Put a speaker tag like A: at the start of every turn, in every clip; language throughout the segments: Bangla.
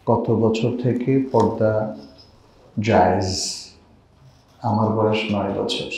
A: কত বছর থেকে পর্দা জায়েজ? আমার বয়স 9 বছর।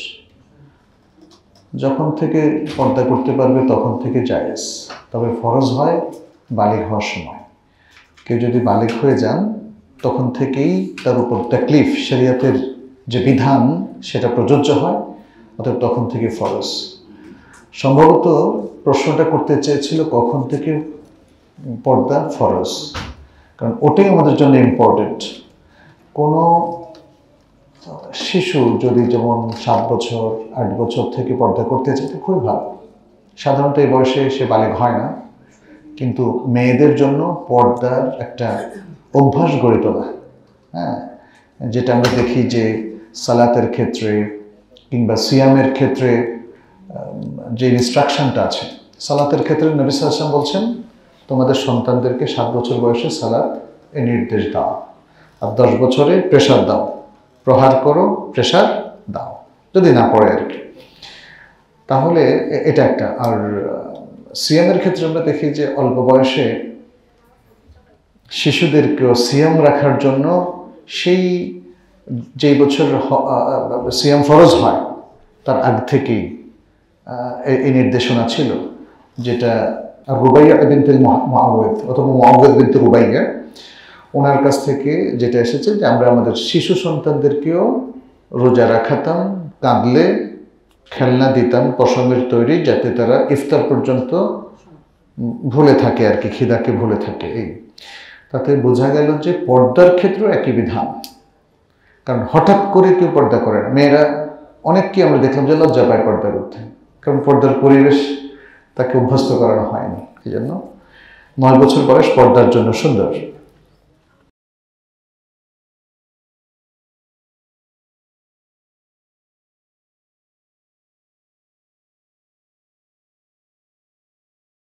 A: যখন থেকে পর্দা করতে পারবে তখন থেকে জায়েজ, তবে ফরজ হয় বালিগ হওয়ার সময়। কেউ যদি বালিগ হয়ে যান তখন থেকেই তার উপর তাকলিফ, শরীয়তের যে বিধান সেটা প্রযোজ্য হয়, অর্থাৎ তখন থেকে ফরজ। সম্ভবত প্রশ্নটা করতে চেয়েছিল কখন থেকে পর্দা ফরজ, কারণ ওটাই আমাদের জন্য ইম্পর্টেন্ট। কোনো শিশু যদি যেমন 7 বছর 8 বছর থেকে পর্দা করতে চায় তো খুবই ভালো, সাধারণত এই বয়সে সে বালিগ হয় না, কিন্তু মেয়েদের জন্য পর্দার একটা অভ্যাস গড়ে তোলা, হ্যাঁ, যেটা আমরা দেখি যে সালাতের ক্ষেত্রে কিংবা সিয়ামের ক্ষেত্রে যে ইনস্ট্রাকশনটা আছে, সালাতের ক্ষেত্রে নবী সাল্লাল্লাহু আলাইহি ওয়াসাল্লাম বলছেন তোমাদের সন্তানদেরকে 7 বছর বয়সে সালাত এর নির্দেশ দাও, আর 10 বছরে প্রেসার দাও, প্রহার করো, প্রেসার দাও, যদি না পড়ে আর কি। তাহলে এটা একটা। আর সিয়ামের ক্ষেত্রে আমরা দেখি যে অল্প বয়সে শিশুদেরকেও সিয়াম রাখার জন্য সেই যেই বছর সিয়াম ফরজ হয় তার আগ থেকেই এই নির্দেশনা ছিল, যেটা রুবাইয়া বিনতুল মুআওয়াদ অথবা মুআওয়াদ বিনতে রুবাইয়া, ওনার কাছ থেকে যেটা এসেছে যে আমরা আমাদের শিশু সন্তানদেরকেও রোজা রাখাতাম, কাঁদলে খেলনা দিতাম পশমের তৈরি, যাতে তারা ইফতার পর্যন্ত ভুলে থাকে আর কি, খিদাকে ভুলে থাকে। এই তাতে বোঝা গেল যে পর্দার ক্ষেত্রেও একই বিধান, কারণ হঠাৎ করে কেউ পর্দা করে না। মেয়েরা অনেককে আমরা দেখলাম যে লজ্জা পায় পর্দা করতে, কারণ পর্দার পরিবেশ তাকে অভ্যস্ত করানো হয়নি। এই জন্য 9 বছর বয়স পর্দার জন্য সুন্দর।